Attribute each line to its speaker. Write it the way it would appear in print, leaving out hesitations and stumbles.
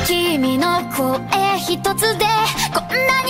Speaker 1: 君の声一つでこんなに